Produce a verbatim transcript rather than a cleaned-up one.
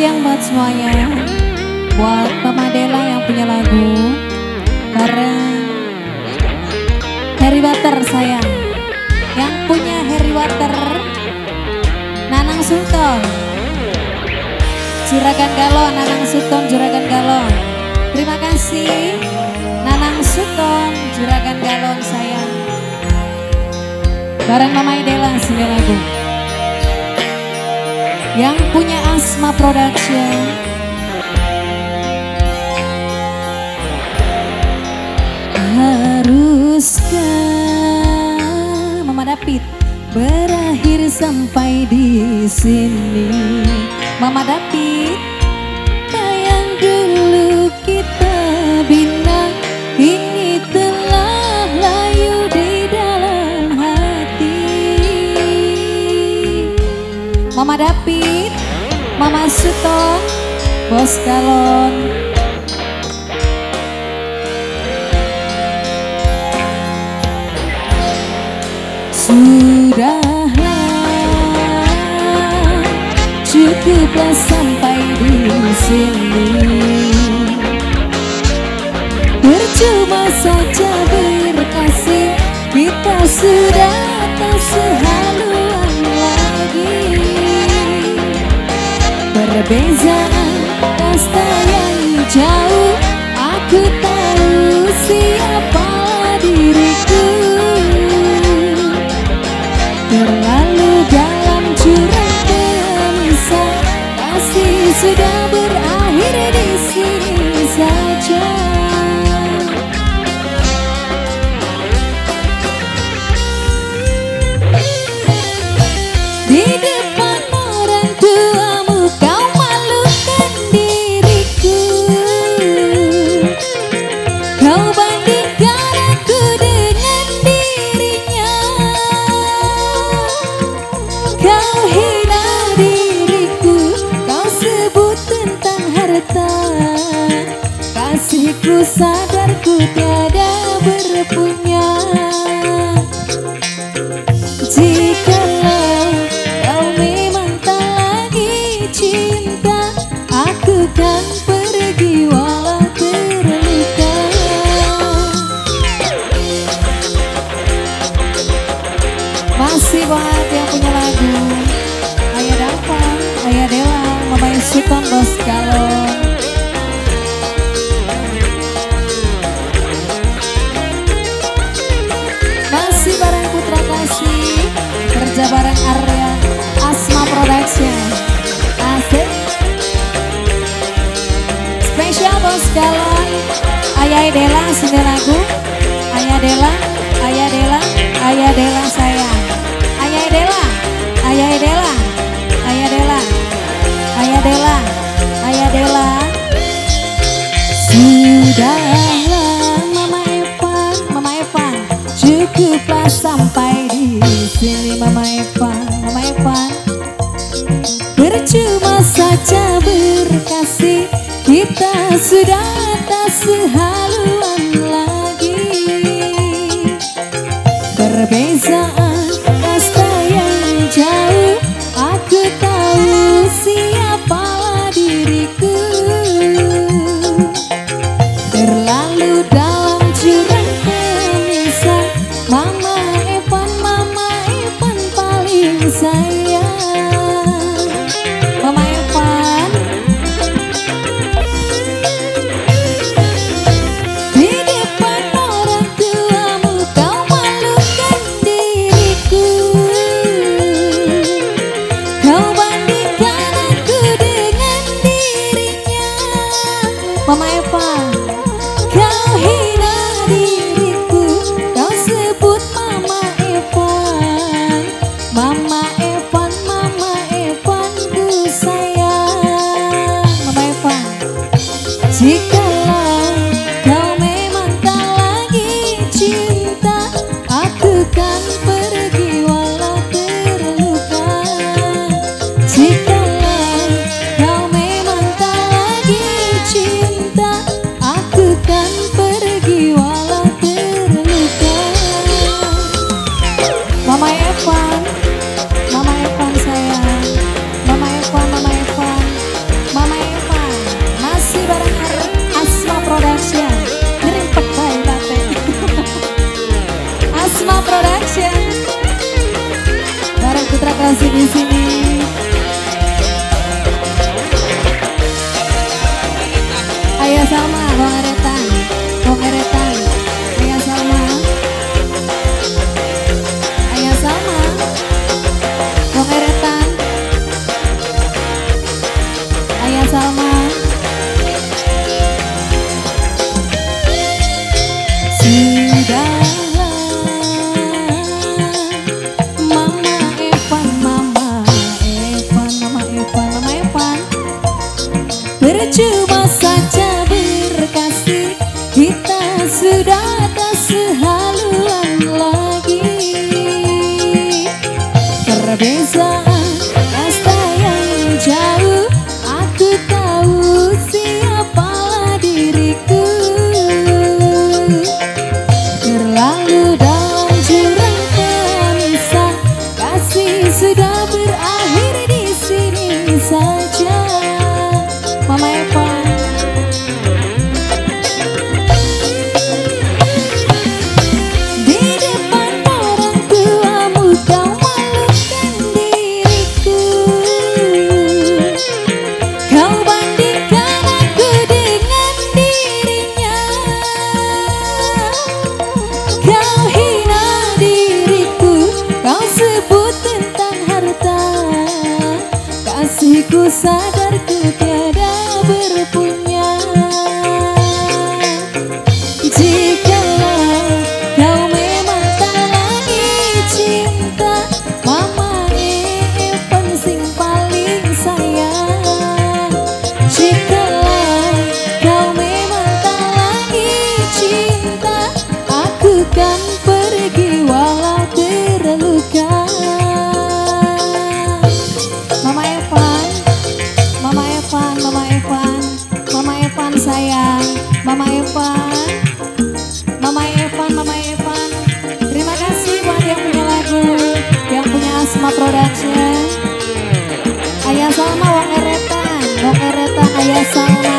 siang buat semuanya. Buat Mama Dela yang punya lagu bareng Harry Water sayang. Yang punya Harry Water Nanang Sultan Juragan Galon, Nanang Sultan Juragan Galon. Terima kasih Nanang Sultan Juragan Galon sayang. Bareng Mama Dela sembilan lagu. Yang punya Asma Production haruskah Mama David berakhir sampai di sini. Mama David, yang dulu kita bina ini telah layu di dalam hati. Mama David, Mama Suton, Bos Galon. Sudahlah, cukuplah sampai di sini. Percuma saja berkasih, kita sudah tak sehaluan lagi. Perbezaan kasta yang jauh, aku tahu siapa diriku. Terlalu dalam jurang gelisah, kasih sudah berakhir di sini saja. Di depan orang tuamu kau malukan diriku. Kau bandingkan aku dengan dirinya. Kau hina diriku, kau sebut tentang harta. Kasihku sadarku tiada berpunya. Jikalau kau memang tak lagi cinta, aku kan pergi walau terluka. Masih buat yang punya lagu Ayah Dava, Ayah Dela, Mama Sultan, Bos Galon. Masih bareng Putra Kasih, kerja bareng Arya, Asma Production. Asik. Spesial Bos Galon, Ayah Dela sembilan lagu. Ayah Dela, Ayah Dela, Ayah Dela sayang. Ayah Dela, Ayah Dela, Ayah Dela, Ayah Dela, Ayah Dela. Sudahlah Mama Evan, Mama Evan, cukuplah sampai di sini. Mama Evan, Mama Evan, percuma saja berkasih, kita sudah tak sehaluan lagi. Perbezaan kasta yang jauh, aku tahu siapa diriku. Terlalu dalam jurang gelisah, Mama Evan, Mama Evan paling sayang. Mama Evan, di depan orang tuamu kau malukan diri. kasih di sini. Ayah Salma, Bang Eretan, Bang Eretan, Ayah Salma, Ayah Salma, Bang Eretan, Ayah Salma. Sudahlah, Mama Evan, Mama Evan, Mama Evan, Mama Evan, percuma saja berkasih, kita sudah tak sehaluan lagi. Perbezaan kasta yang jauh, aku tahu siapalah diriku. Terlalu dalam jurang pemisah, kasih sudah berakhir di sini saja. Mama Evan, di depan orang tuamu kau malukan diriku. Kau bandingkan aku dengan dirinya. Kau hina diriku, kau sebut tentang harta. Kasihku sadarku tiada berpunya. Jikalau kau memang tak lagi cinta, Mama Evan sing paling sayang. Jikalau kau memang tak lagi cinta, aku kan pergi walau terluka. Mama Evan, Mama Evan, Mama Evan, Mama Evan sayang, Mama Evan, Mama Evan, Mama Evan. Terima kasih buat yang punya lagu, yang punya Asma Production. Ayah Salma, Wong Eretan, Wong Eretan, Ayah Salma.